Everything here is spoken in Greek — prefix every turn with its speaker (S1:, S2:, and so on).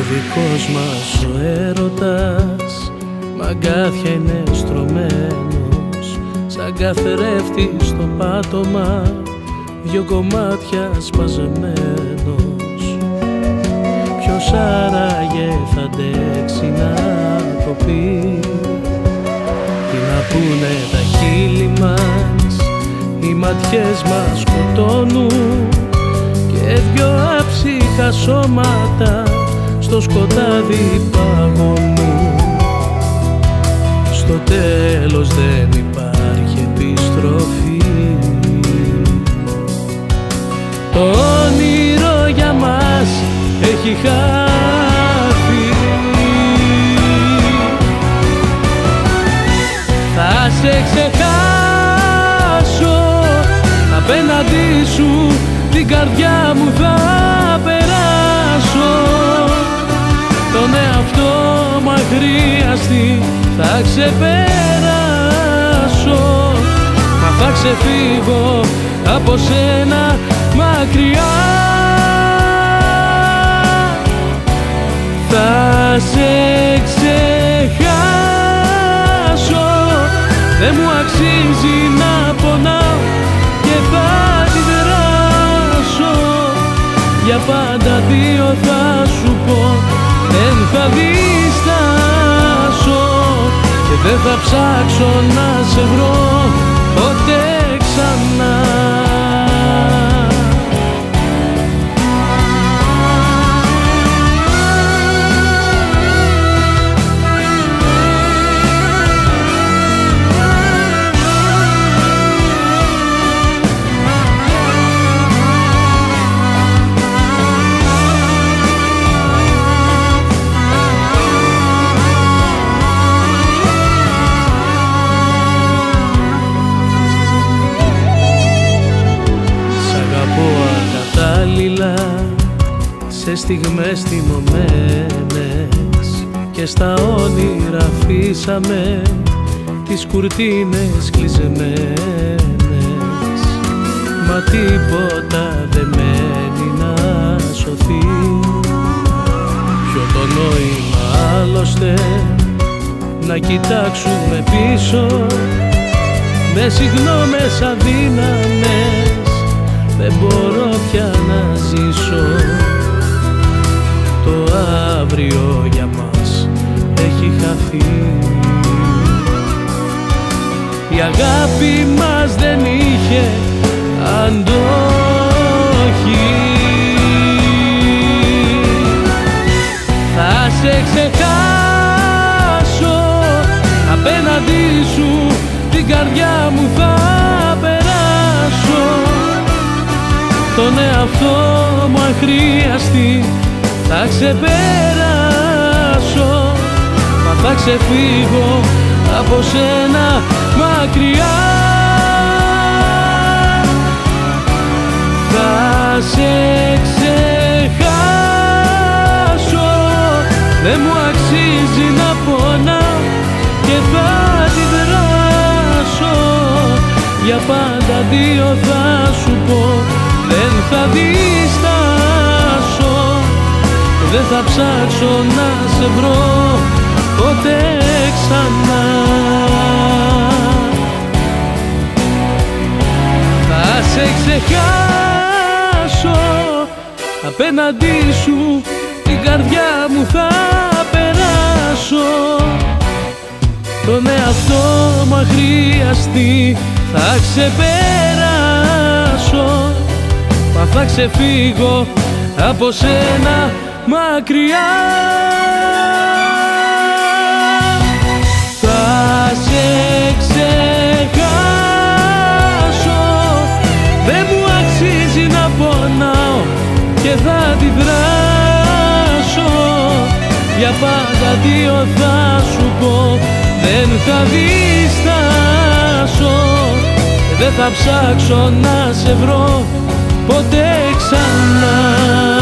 S1: δικός μας ο έρωτας μ' αγκάθια είναι στρωμένος, σαν καθρέφτη στο πάτωμα, δυο κομμάτια σπαζεμένος. Ποιος άραγε θα αντέξει να το πει, τι να πούνε τα χείλη μας, οι ματιές μας σκοτώνουν και δυο άψυχα σώματα στο σκοτάδι παγωνούν. Στο τέλος δεν υπάρχει επιστροφή. Το όνειρο για μας έχει χάθει. Θα σε ξεχάσω, απέναντί σου την καρδιά μου θα περάσω. Τον εαυτό μου αχρίαστη θα ξεπεράσω, μα θα ξεφύγω από σένα μακριά. Θα σε ξεχάσω, δεν μου αξίζει να πονάω και θα αντιδράσω. Για πάντα δύο θα σου πω, δεν θα διστάσω και δεν θα ψάξω να σε βρω ποτέ ξανά. Σε στιγμές θυμωμένες και στα όνειρα αφήσαμε τις κουρτίνες κλεισμένες, μα τίποτα δεν μένει να σωθεί. Ποιο το νόημα άλλωστε να κοιτάξουμε πίσω, με συγγνώμες αδύναμες δεν μπορώ πια να ζήσω. Το αύριο για μας έχει χαθεί. Η αγάπη μας δεν είχε αντοχή. Θα σε ξεχάσω, απέναντί σου την καρδιά μου θα περάσω. Τον εαυτό μου αχρίαστη θα ξεπεράσω, μα θα ξεφύγω από σένα μακριά. Θα σε ξεχάσω, δεν μου αξίζει να πονάω και θα αντιδράσω. Για πάντα δύο θα σου πω, δεν θα διστάσω, δεν θα ψάξω να σε βρω ποτέ ξανά. Θα σε ξεχάσω, απέναντί σου την καρδιά μου θα περάσω. Τον εαυτό μου αχρίαστη θα ξεπεράσω, μα θα ξεφύγω από σένα μακριά. Θα σε ξεχάσω, δεν μου αξίζει να πονάω και θα αντιδράσω. Για πάντα δύο θα σου πω, δεν θα διστάσω, δεν θα ψάξω να σε βρω ποτέ ξανά.